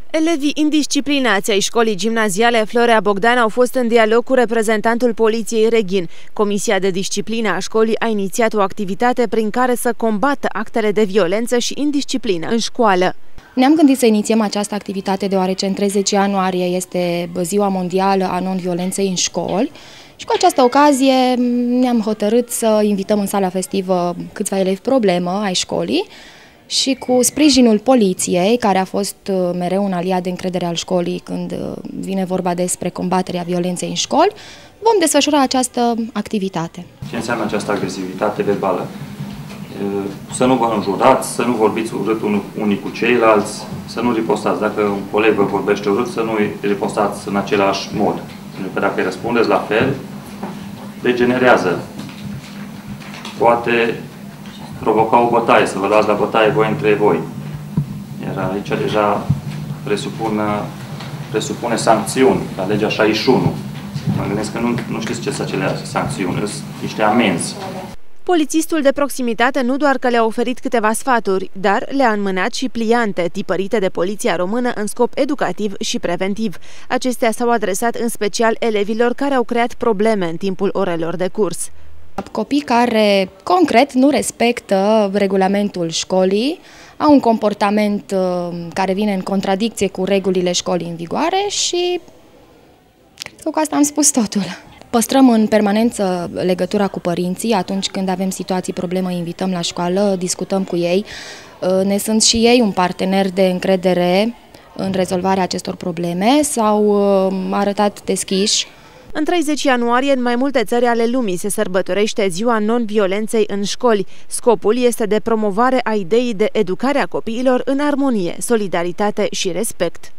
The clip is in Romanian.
Elevii indisciplinați ai școlii gimnaziale Florea Bogdan au fost în dialog cu reprezentantul poliției Reghin. Comisia de disciplină a școlii a inițiat o activitate prin care să combată actele de violență și indisciplină în școală. Ne-am gândit să inițiem această activitate deoarece în 30 ianuarie este Ziua Mondială a Non-Violenței în școli și cu această ocazie ne-am hotărât să invităm în sala festivă câțiva elevi problemă ai școlii și cu sprijinul poliției, care a fost mereu un aliat de încredere al școlii când vine vorba despre combaterea violenței în școli, vom desfășura această activitate. Ce înseamnă această agresivitate verbală? Să nu vă înjurați, să nu vorbiți urât unii cu ceilalți, să nu ripostați. Dacă un coleg vă vorbește urât, să nu ripostați în același mod. Pentru că dacă îi răspundeți la fel, degenerează. Poate provoca o bătaie, să vă luați la bătaie voi între voi. Iar aici deja presupune sancțiuni, la legea 61. Mă gândesc că nu știți ce sunt acele sancțiuni, sunt niște amenzi. Polițistul de proximitate nu doar că le-a oferit câteva sfaturi, dar le-a înmânat și pliante tipărite de Poliția Română în scop educativ și preventiv. Acestea s-au adresat în special elevilor care au creat probleme în timpul orelor de curs. Copii care concret nu respectă regulamentul școlii, au un comportament care vine în contradicție cu regulile școlii în vigoare și cred că cu asta am spus totul. Păstrăm în permanență legătura cu părinții, atunci când avem situații, probleme, invităm la școală, discutăm cu ei. Ne sunt și ei un partener de încredere în rezolvarea acestor probleme, s-au arătat deschiși. În 30 ianuarie, în mai multe țări ale lumii, se sărbătorește Ziua Non-Violenței în școli. Scopul este de promovare a ideii de educare a copiilor în armonie, solidaritate și respect.